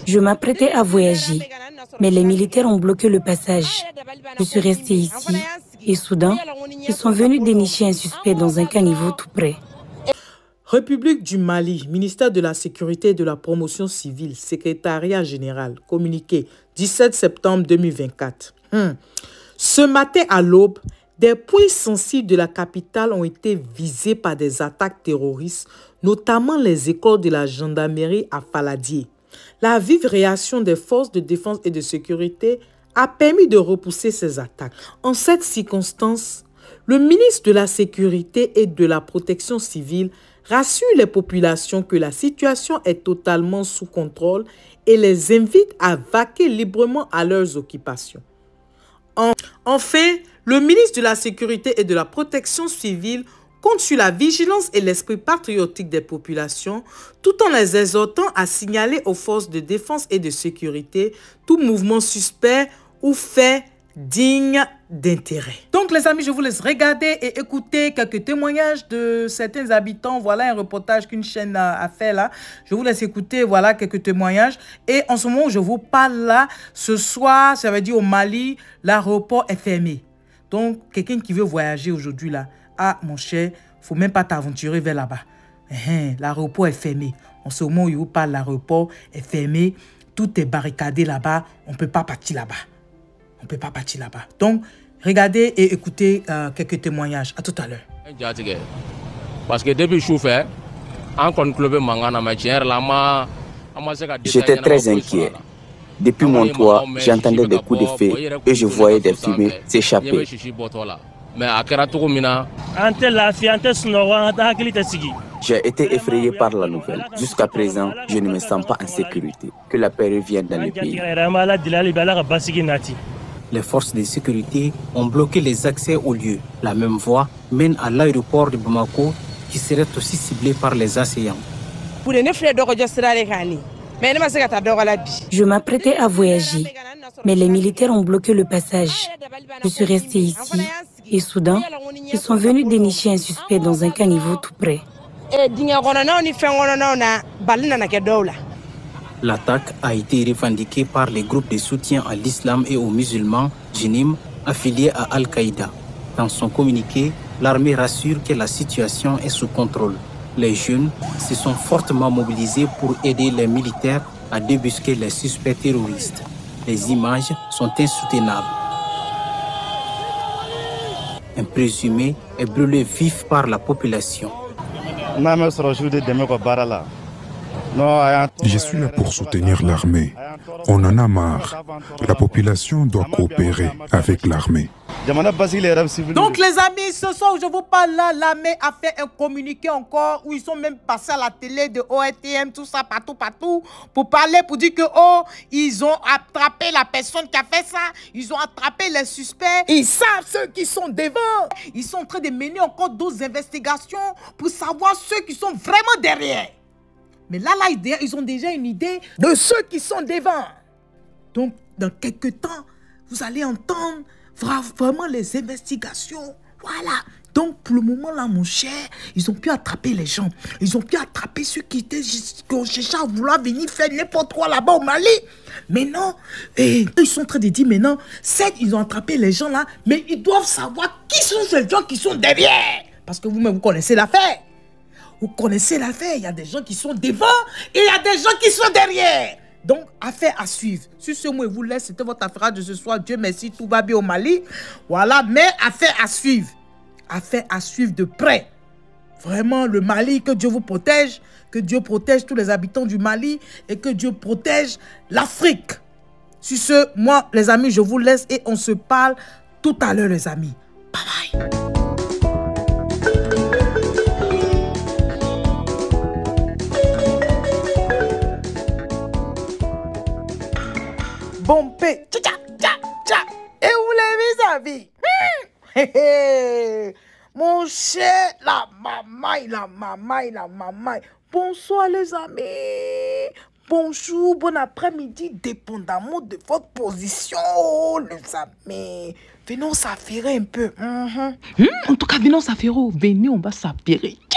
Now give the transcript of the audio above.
Je m'apprêtais à voyager, mais les militaires ont bloqué le passage. Je suis restée ici et soudain, ils sont venus dénicher un suspect dans un caniveau tout près. République du Mali, ministère de la Sécurité et de la Promotion civile, secrétariat général, communiqué 17 septembre 2024. Ce matin à l'aube, des points sensibles de la capitale ont été visés par des attaques terroristes, notamment les écoles de la gendarmerie à Faladier. La vive réaction des forces de défense et de sécurité a permis de repousser ces attaques. En cette circonstance, le ministre de la Sécurité et de la Protection civile rassure les populations que la situation est totalement sous contrôle et les invite à vaquer librement à leurs occupations. Enfin, le ministre de la Sécurité et de la Protection civile compte sur la vigilance et l'esprit patriotique des populations, tout en les exhortant à signaler aux forces de défense et de sécurité tout mouvement suspect ou fait digne d'intérêt. Donc les amis, je vous laisse regarder et écouter quelques témoignages de certains habitants. Voilà un reportage qu'une chaîne a fait là. Je vous laisse écouter, voilà quelques témoignages. Et en ce moment où je vous parle là, ce soir, ça veut dire au Mali, l'aéroport est fermé. Donc quelqu'un qui veut voyager aujourd'hui là, ah mon cher, faut même pas t'aventurer vers là-bas. L'aéroport est fermé. En ce moment où je vous parle, l'aéroport est fermé. Tout est barricadé là-bas. On ne peut pas partir là-bas. On ne peut pas partir là-bas. Donc, regardez et écoutez quelques témoignages. À tout à l'heure. Parce que depuis chauffeur, j'étais très inquiet. Depuis mon toit, j'entendais des coups de feu et je voyais des fumées s'échapper. J'ai été effrayé par la nouvelle. Jusqu'à présent, je ne me sens pas en sécurité. Que la paix revienne dans le pays. Les forces de sécurité ont bloqué les accès aux lieux. La même voie mène à l'aéroport de Bamako qui serait aussi ciblé par les assaillants. Je m'apprêtais à voyager, mais les militaires ont bloqué le passage. Je suis restée ici et soudain, ils sont venus dénicher un suspect dans un caniveau tout près. L'attaque a été revendiquée par les groupes de soutien à l'islam et aux musulmans, JNIM, affiliés à Al-Qaïda. Dans son communiqué, l'armée rassure que la situation est sous contrôle. Les jeunes se sont fortement mobilisés pour aider les militaires à débusquer les suspects terroristes. Les images sont insoutenables. Un présumé est brûlé vif par la population. Je suis là pour soutenir l'armée. On en a marre. La population doit coopérer avec l'armée. Donc les amis, ce soir où je vous parle là, l'armée a fait un communiqué encore où ils sont même passés à la télé de ORTM, tout ça, partout, pour parler, pour dire que oh, ils ont attrapé la personne qui a fait ça, ils ont attrapé les suspects, ils savent ceux qui sont devant. Ils sont en train de mener encore d'autres investigations pour savoir ceux qui sont vraiment derrière. Mais là, ils ont déjà une idée de ceux qui sont devant. Donc, dans quelques temps, vous allez entendre vraiment les investigations. Voilà. Donc, pour le moment, là, mon cher, ils ont pu attraper les gens. Ils ont pu attraper ceux qui ont cherché à vouloir venir faire n'importe quoi là-bas au Mali. Mais non, ils sont en train de dire, mais non, certes, ils ont attrapé les gens là, mais ils doivent savoir qui sont ces gens qui sont derrière. Parce que vous-même, vous connaissez l'affaire. Vous connaissez l'affaire, il y a des gens qui sont devant et il y a des gens qui sont derrière. Donc, affaire à suivre. Sur ce mot, je vous laisse. C'était votre affaire de ce soir. Dieu merci, tout va bien au Mali. Voilà, mais affaire à suivre. Affaire à suivre de près. Vraiment, le Mali, que Dieu vous protège. Que Dieu protège tous les habitants du Mali. Et que Dieu protège l'Afrique. Sur ce, moi, les amis, je vous laisse et on se parle tout à l'heure, les amis. Bye bye. Bompé, et où les vis à vie? Mon cher, la maman. Bonsoir les amis. Bonjour, bon après-midi, dépendamment de votre position, les amis. Venons s'affairer un peu. En tout cas, venons s'affairer. Venez, on va s'affairer.